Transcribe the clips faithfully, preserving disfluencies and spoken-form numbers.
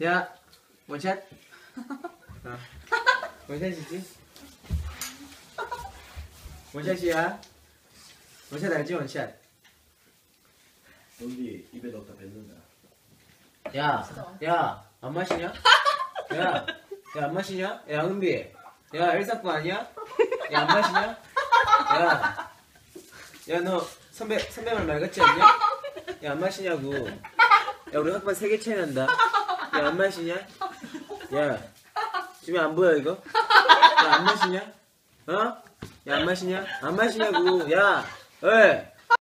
야, 원샷. 어. 원샷이지? 원샷이야. 원샷 알지? 원샷. 여기 입에 넣었다 뱉는다. 야, 야, 안 마시냐? 야, 야, 안 마시냐? 야, 은비. 야, 일사구 아니야? 야, 안 마시냐? 야, 야, 너 선배, 선배 말 맑았지 않냐? 야, 안 마시냐고. 야, 우리 학번 세 개 차이 난다. 야, 안 마시냐? 야, 지금 안 보여, 이거? 야, 안 마시냐? 어? 야, 안 마시냐? 안 마시냐고. 야, 에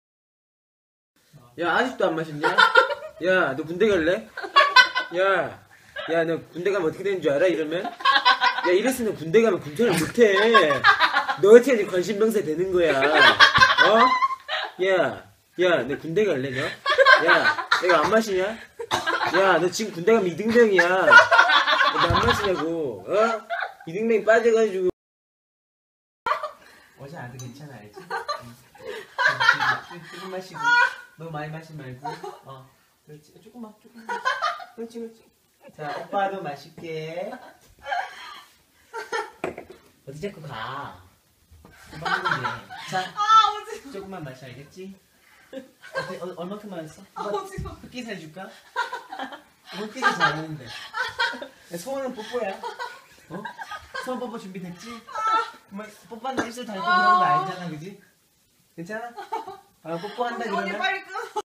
야, 아직도 안 마셨냐? 야, 너 군대 갈래? 야, 야, 너 군대 가면 어떻게 되는 줄 알아? 이러면? 야, 이랬으면 군대 가면 군대를 못해. 너 어떻게 이제 관심병사 되는 거야? 어? 야, 야, 너 군대 갈래, 너? 야, 내가 안 마시냐? 야, 너 지금 군대 가면 이등병이야. 너 안 마시냐고, 어? 이등병이 빠져가지고. 어제 아들 괜찮아, 알지? 조금 마시고. 너무 많이 마시지 말고. 어, 그렇지. 조금만, 조금만. 그렇지, 그렇지. 자, 오빠도 마실게. 어디 자꾸 가? 금방 먹는데. 자, 조금만 마셔, 알겠지? 어때, 어, 얼마큼 마셨어? 흑기 사줄까? 흑기도 잘하는데. 소원은 뽀뽀야. 어? 소원 뽀뽀 준비됐지? 뭐, 뽀뽀한다 입술 달고 그런 거 알잖아, 그지? 괜찮아? 아, 뽀뽀한다 그러면? 빨리 끊어.